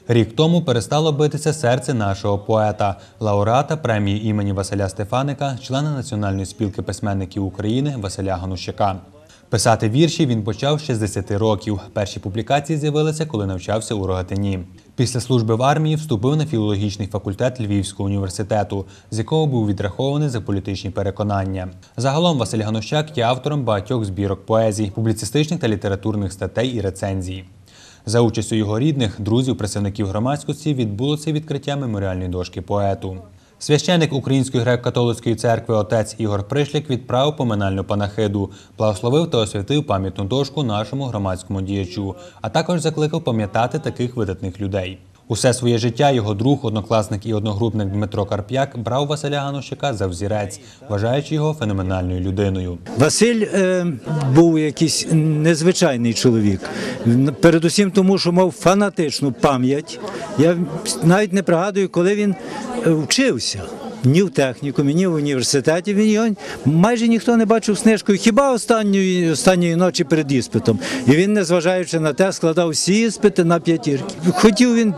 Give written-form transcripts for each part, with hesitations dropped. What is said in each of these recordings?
Рік тому перестало битися серце нашого поета, лауреата премії імені Василя Стефаника, члена Національної спілки письменників України Василя Ганущака. Писати вірші він почав з 60 років. Перші публікації з'явилися, коли навчався у Рогатині. Після служби в армії вступив на філологічний факультет Львівського університету, з якого був відрахований за політичні переконання. Загалом Василь Ганущак є автором багатьох збірок поезій, публіцистичних та літературних статей і рецензій. За участю його рідних, друзів, представників громадськості відбулося відкриття меморіальної дошки поету. Священик Української греко-католицької церкви отець Ігор Пришляк відправив поминальну панахиду, благословив та освятив пам'ятну дошку нашому громадському діячу, а також закликав пам'ятати таких видатних людей. Усе своє життя його друг, однокласник і одногрупник Дмитро Карп'як брав Василя Ганущака за взірець, вважаючи його феноменальною людиною. Василь був якийсь незвичайний чоловік. Передусім тому, що мав фанатичну пам'ять. Я навіть не пригадую, коли він вчився. Ні в технікумі, ні в університеті. Його майже ніхто не бачив з книжкою, хіба останньої ночі перед іспитом. І він, незважаючи на те, складав всі іспити на п'ятірки. Хотів він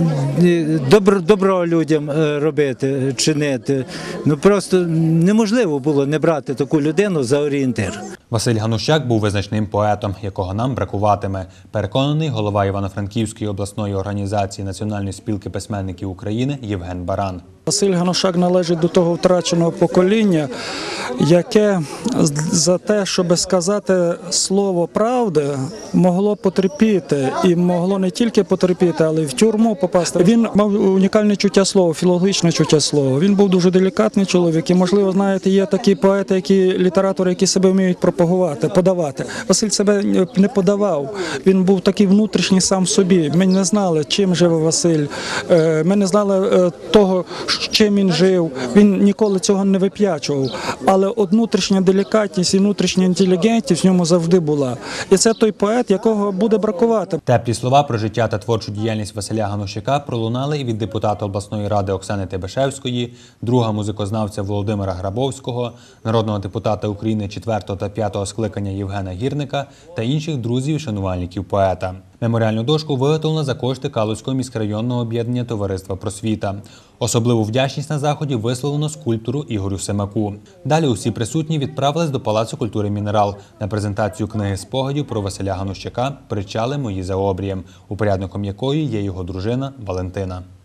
добро людям робити, чинити. Просто неможливо було не брати таку людину за орієнтир. Василь Ганущак був визначним поетом, якого нам бракуватиме, переконаний голова Івано-Франківської обласної організації Національної спілки письменників України Євген Баран. Василь Ганущак належить до того втраченого покоління, яке за те, щоб сказати слово правди, могло потерпіти. І могло не тільки потерпіти, але й в тюрму попасти. Він мав унікальне чуття слова, філологічне чуття слова. Він був дуже делікатний чоловік. І, можливо, знаєте, є такі поети, літератори, які себе вміють пропагувати, подавати. Василь себе не подавав. Він був такий внутрішній сам собі. Ми не знали, чим живе Василь. Ми не знали того, чим він жив, він ніколи цього не вип'ячував. Але от внутрішня делікатність і внутрішня інтелігентність в ньому завжди була. І це той поет, якого буде бракувати. Теплі слова про життя та творчу діяльність Василя Ганущака пролунали і від депутата обласної ради Оксани Тебешевської, друга музикознавця Володимира Грабовського, народного депутата України 4-го та 5-го скликання Євгена Гірника та інших друзів і шанувальників поета. Меморіальну дошку виготовлено за кошти Калузького міськрайонного об'єднання «Товариства Просвіта». Особливу вдячність на заході висловлено скульптору Ігорю Семаку. Далі усі присутні відправились до Палацу культури «Мінерал» на презентацію книги спогадів про Василя Ганущака «Причали мої за обрієм», упорядником якої є його дружина Валентина.